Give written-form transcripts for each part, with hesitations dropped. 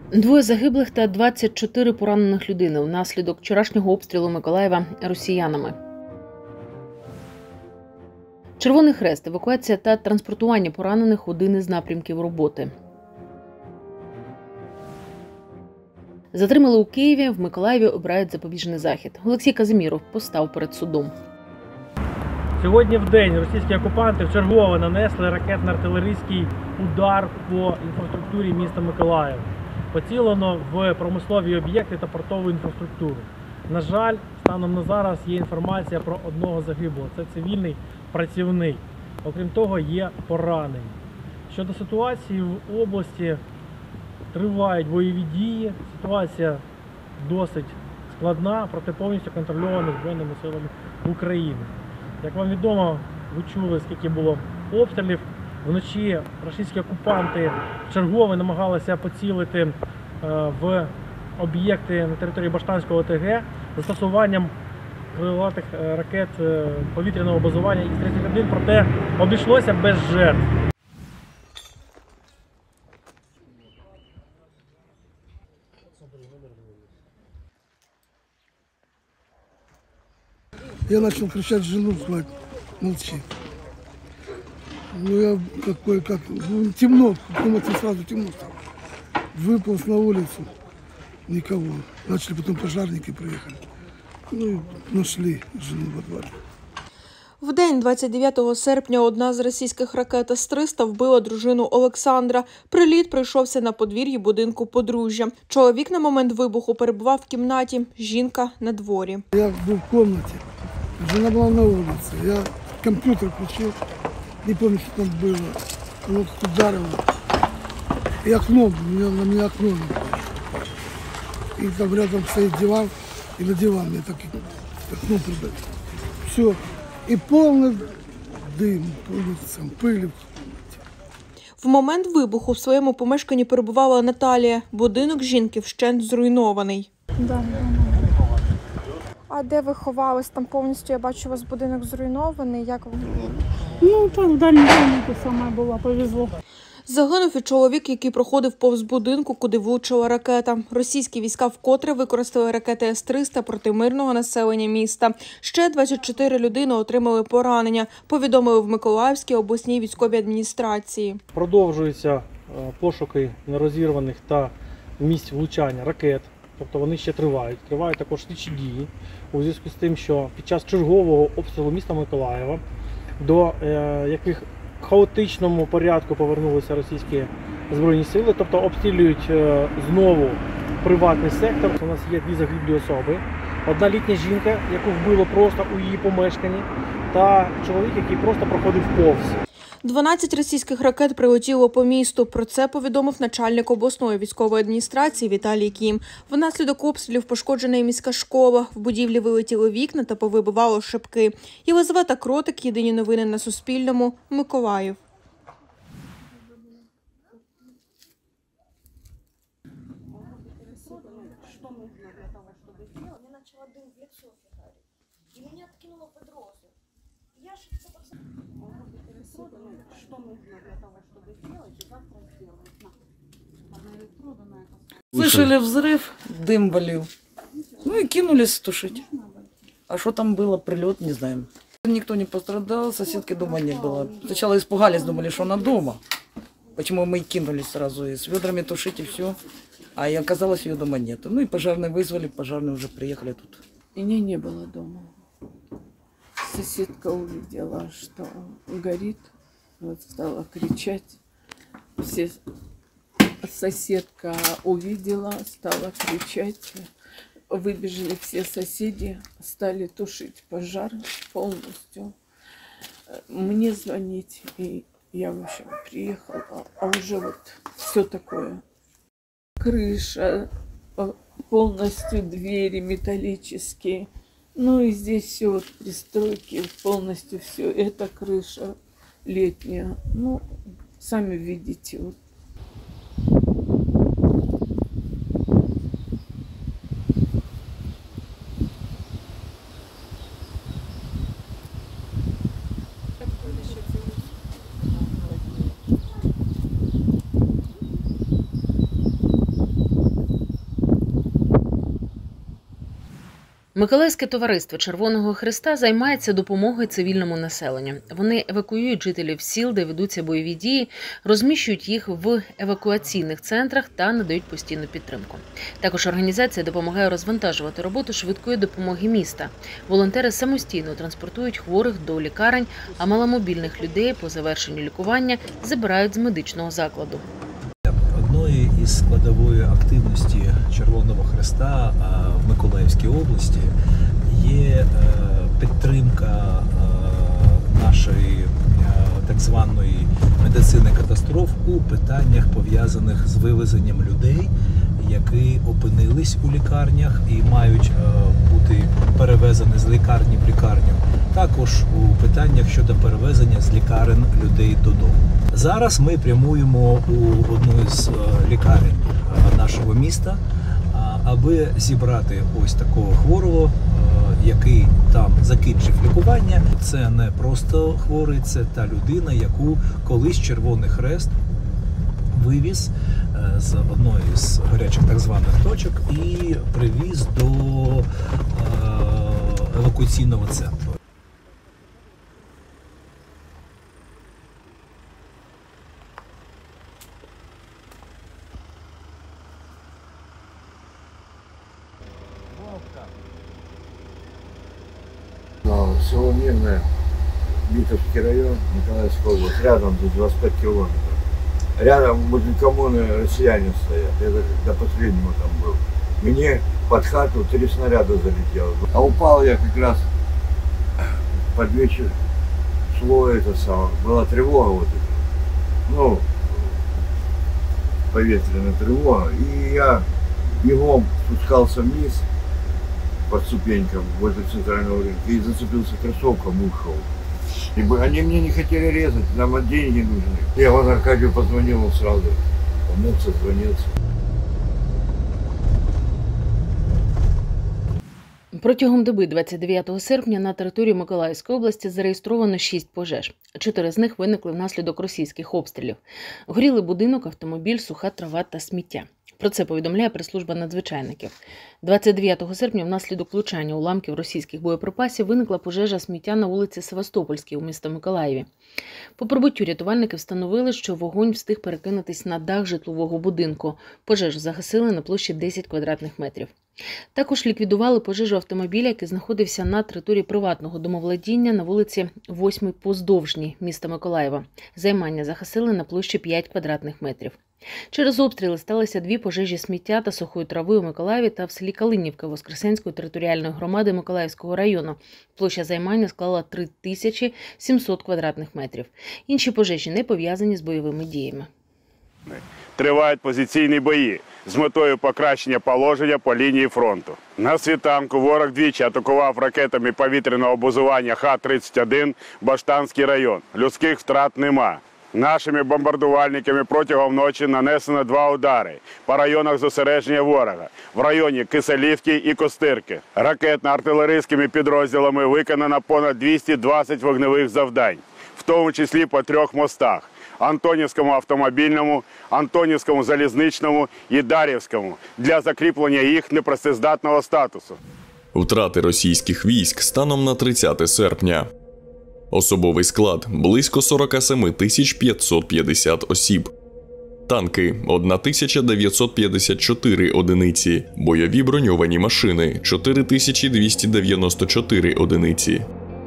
Двоє загиблих та 24 поранених людини внаслідок вчорашнього обстрілу Миколаєва росіянами. Червоний Хрест, евакуація та транспортування поранених – один із напрямків роботи. Затримали у Києві, в Миколаєві обирають запобіжний захід. Олексій Казиміров постав перед судом. Сьогодні в день російські окупанти вчергове нанесли ракетно-артилерійський удар по інфраструктурі міста Миколаїв. Поцілено в промислові об'єкти та портову інфраструктуру. На жаль, станом на зараз є інформація про одного загиблого. Це цивільний працівник. Окрім того, є поранені. Щодо ситуації в області, тривають бойові дії. Ситуація досить складна, проте повністю контрольована Збройними силами України. Як вам відомо, ви чули, скільки було обстрілів. Вночі російські окупанти вчергове намагалися поцілити в об'єкти на території Баштанського ОТГ застосуванням крилатих ракет повітряного базування Х-31, проте обійшлося без жертв. Я начал кричать жену, звать, молчи. Ну я темно, в комнате сразу темно стало. Выполз на улицу, никого. Начали потом пожарники приехали. Ну и нашли жену во дворе. В день 29 серпня одна з російських ракет С-300 вбила дружину Олександра. Приліт прийшовся на подвір'ї будинку подружжя. Чоловік на момент вибуху перебував в кімнаті, жінка – на дворі. Я був в кімнаті, жена була на вулиці. Я комп'ютер включив, не пам'ятаю, що там було. Воно ударило. І окно, на мене окно напало. І там рядом стоїть диван, і на диван я так окно придавил. Все. І повний дим, пиль. В момент вибуху в своєму помешканні перебувала Наталія. Будинок жінки вщент зруйнований. Да. А де ви ховались? Там повністю, я бачу, у вас будинок зруйнований. Як ви? Ну, так в дальньому домику саме було, повезло. Загинув і чоловік, який проходив повз будинку, куди влучила ракета. Російські війська вкотре використали ракети С-300 проти мирного населення міста. Ще 24 людини отримали поранення, повідомили в Миколаївській обласній військовій адміністрації. Продовжуються пошуки нерозірваних та місць влучання ракет. Тобто вони ще тривають. Тривають також слідчі дії у зв'язку з тим, що під час чергового обстрілу міста Миколаєва, до яких в хаотичному порядку повернулися російські збройні сили, тобто обстрілюють знову приватний сектор. У нас є дві загиблі особи. Одна літня жінка, яку вбило просто у її помешканні, та чоловік, який просто проходив повз. 12 російських ракет прилетіло по місту. Про це повідомив начальник обласної військової адміністрації Віталій Кім. Внаслідок обстрілів пошкоджена і міська школа. В будівлі вилетіли вікна та повибивало шибки. Єлизавета Кротик, єдині новини на Суспільному, Миколаїв. Слышали взрыв, дым валил. Ну и кинулись тушить. А что там было, прилет, не знаем. Никто не пострадал, соседки дома не было. Сначала испугались, думали, что она дома. Почему мы и кинулись сразу, и с ведрами тушить, и все. А и оказалось, ее дома нет. Ну и пожарные вызвали, пожарные уже приехали тут. Меня не было дома. Соседка увидела, что горит, вот стала кричать. Соседка увидела, стала кричать. Выбежали все соседи, стали тушить пожар полностью. Мне звонить, и я, в общем, приехала, а уже вот все такое. Крыша, полностью двери металлические. Ну и здесь все вот пристройки, полностью все. Это крыша летняя. Ну, сами видите, вот. Миколаївське товариство Червоного Хреста займається допомогою цивільному населенню. Вони евакуюють жителів сіл, де ведуться бойові дії, розміщують їх в евакуаційних центрах та надають постійну підтримку. Також організація допомагає розвантажувати роботу швидкої допомоги міста. Волонтери самостійно транспортують хворих до лікарень, а маломобільних людей по завершенню лікування забирають з медичного закладу. Одною із складової активності Червоного Хреста в Миколаївській області є підтримка нашої так званої медицини катастроф у питаннях, пов'язаних з вивезенням людей, які опинились у лікарнях і мають бути перевезені з лікарні в лікарню. Також у питаннях щодо перевезення з лікарень людей додому. Зараз ми прямуємо у одну з лікарень нашого міста, аби зібрати ось такого хворого, який там закінчив лікування. Це не просто хворий, це та людина, яку колись Червоний Хрест вивіз з одної з гарячих так званих точок і привіз до евакуаційного центру. Село Мирное, Битовский район, Николаевская область, рядом, за 25 километров. Рядом возле коммуны россияне стоят, я до последнего там был. Мне под хату 3 снаряда залетело. А упал я как раз под вечер, шло это самое, была тревога вот эта, ну, поветренная тревога, и я бегом спускался вниз по ступенькам возле центрального рынка и зацепился кроссовком и ушел. И они мне не хотели резать, нам деньги нужны. Я Ивану Аркадию позвонил сразу, помог созвониться. Протягом доби 29 серпня на території Миколаївської області зареєстровано 6 пожеж. 4 з них виникли внаслідок російських обстрілів. Горіли будинок, автомобіль, суха трава та сміття. Про це повідомляє прес-служба надзвичайників. 29 серпня внаслідок влучання уламків російських боєприпасів виникла пожежа сміття на вулиці Севастопольській у місті Миколаєві. По прибуттю рятувальники встановили, що вогонь встиг перекинутись на дах житлового будинку. Пожежу загасили на площі 10 квадратних метрів. Також ліквідували пожежу автомобіля, який знаходився на території приватного домовладіння на вулиці 8-й Поздовжній міста Миколаєва. Займання загасили на площі 5 квадратних метрів. Через обстріли сталися 2 пожежі сміття та сухої трави у Миколаєві та в селі Калинівка Воскресенської територіальної громади Миколаївського району. Площа займання склала 3700 квадратних метрів. Інші пожежі не пов'язані з бойовими діями. Тривають позиційні бої з метою покращення положення по лінії фронту. На світанку ворог двічі атакував ракетами повітряного базування Х-31 Баштанський район. Людських втрат нема. Нашими бомбардувальниками протягом ночі нанесено 2 удари по районах зосередження ворога в районі Киселівки і Костирки. Ракетно-артилерійськими підрозділами виконано понад 220 вогневих завдань, в тому числі по 3 мостах – Антонівському автомобільному, Антонівському залізничному і Дар'ївському для закріплення їх непрацездатного статусу. Втрати російських військ станом на 30 серпня. Особовий склад – близько 47 550 осіб. Танки – 1954 одиниці. Бойові броньовані машини – 4294 одиниці.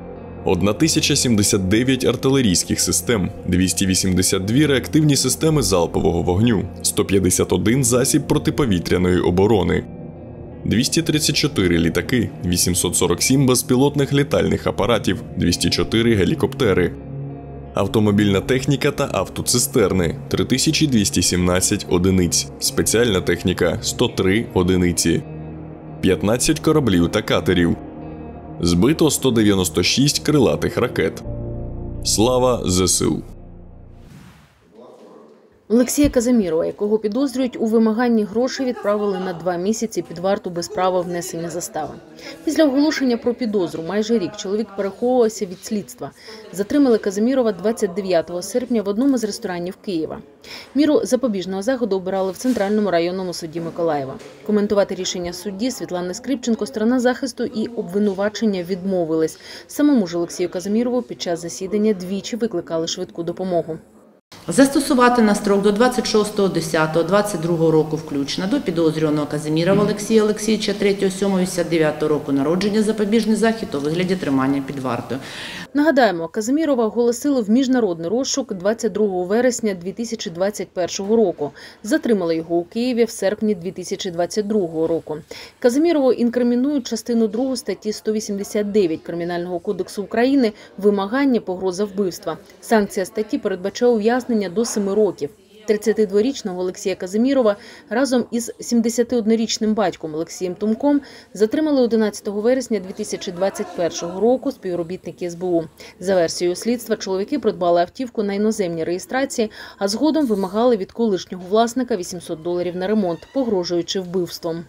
1079 артилерійських систем, 282 реактивні системи залпового вогню, 151 засіб протиповітряної оборони, 234 літаки, 847 безпілотних літальних апаратів, 204 гелікоптери. Автомобільна техніка та автоцистерни – 3217 одиниць, спеціальна техніка – 103 одиниці, 15 кораблів та катерів. Збито 196 крилатих ракет. Слава ЗСУ! Олексія Казимірова, якого підозрюють у вимаганні грошей, відправили на 2 місяці під варту без права внесення застави. Після оголошення про підозру майже рік чоловік переховувався від слідства. Затримали Казимірова 29 серпня в одному з ресторанів Києва. Міру запобіжного заходу обирали в Центральному районному суді Миколаєва. Коментувати рішення судді Світлани Скрипченко сторона захисту і обвинувачення відмовились. Самому ж Олексію Казимірову під час засідання двічі викликали швидку допомогу. Застосувати на строк до 26.10.22 року включно до підозрюваного Казимірова Олексія Олексійовича 3.7.89 року народження запобіжний захід у вигляді тримання під вартою. Нагадаємо, Казимірова оголосили в міжнародний розшук 22 вересня 2021 року. Затримали його у Києві в серпні 2022 року. Казимірову інкримінують частину 2 статті 189 Кримінального кодексу України «Вимагання, погроза вбивства». Санкція статті передбачає ув'язнення до 7 років. 32-річного Олексія Казимірова разом із 71-річним батьком Олексієм Тумком затримали 11 вересня 2021 року співробітники СБУ. За версією слідства, чоловіки придбали автівку на іноземній реєстрації, а згодом вимагали від колишнього власника $800 на ремонт, погрожуючи вбивством.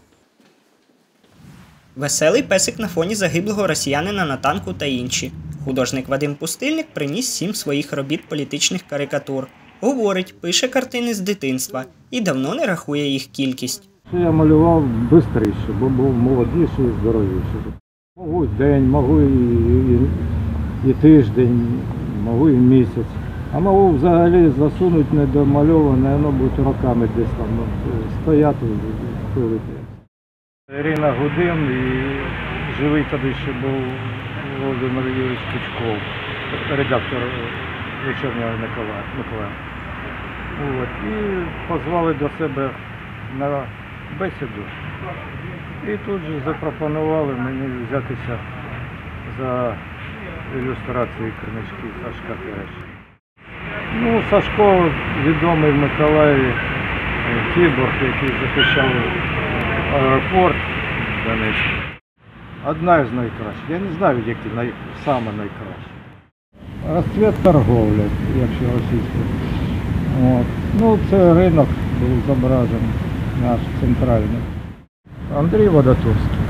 Веселий песик на фоні загиблого росіянина на танку та інші. Художник Вадим Пустильник приніс 7 своїх робіт політичних карикатур. Говорить, пише картини з дитинства і давно не рахує їх кількість. Я малював швидше, бо був молодіший і здоровіший. Можу і день, можу і тиждень, можу і місяць. А можу взагалі засунути недомальоване, воно буде роками десь там стояти, пилити. Ірина Гудим і живий тоді ще був Володимир Юрійович Пучков, редактор «Вечірнього Миколая». От, і позвали до себе на бесіду. І тут же запропонували мені взятися за ілюстрації книжки Сашка Тереша. Ну, Сашко відомий в Миколаєві кіборг, який захищав аеропорт Донецький. Одна із найкращих. Я не знаю, які саме найкращі. Розцвіт торговлі, якщо російською. Ну, це ринок був зображений, наш центральний. Андрій Водотурський.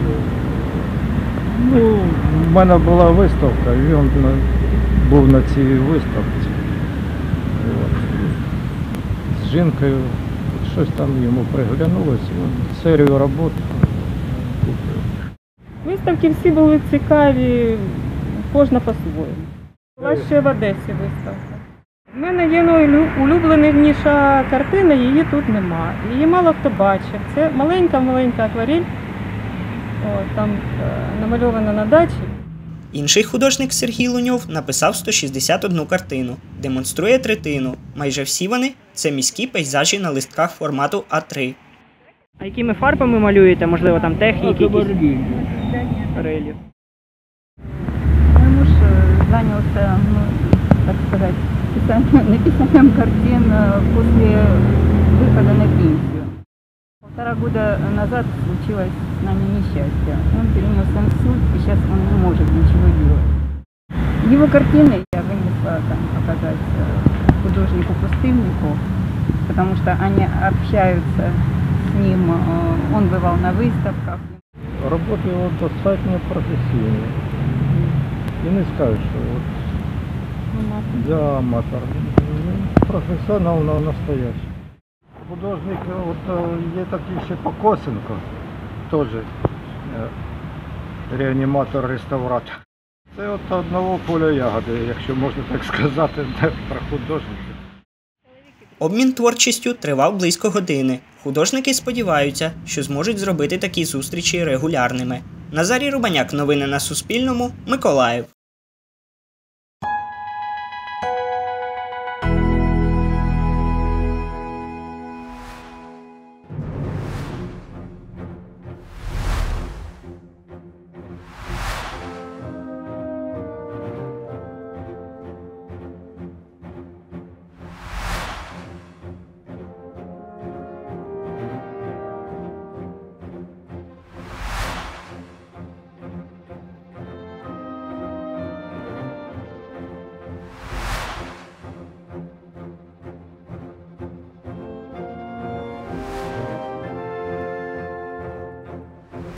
Ну, в мене була виставка, і він був на цій виставці. З жінкою щось там йому приглянулося, серію робот купив. Виставки всі були цікаві, кожна по-своєму. Була ще в Одесі виставка. У мене є улюбленіша картина, її тут нема. Її мало хто бачив. Це маленька акварель, там намальована на дачі. Інший художник Сергій Луньов написав 161 картину. Демонструє третину. Майже всі вони – це міські пейзажі на листках формату А3. А якими фарбами малюєте? Можливо, там техніки якісь? Рельєф. Мой муж занялся, так сказать, написанием картин после выхода на пенсию. 1,5 года назад случилось с нами несчастье. Он перенес инсульт, и сейчас он не может ничего делать. Его картины я вынесла показать художнику-пустыннику, потому что они общаются с ним, он бывал на выставках. Роботи його достатньо професійні. І не скажу, що я аматор. Професіонал настоящий. Художник, є такий ще Покосенко, теж реаніматор-реставратор. Це от одного поля ягоди, якщо можна так сказати, про художників. Обмін творчістю тривав близько години. Художники сподіваються, що зможуть зробити такі зустрічі регулярними. Назарій Рубаняк, новини на Суспільному, Миколаїв.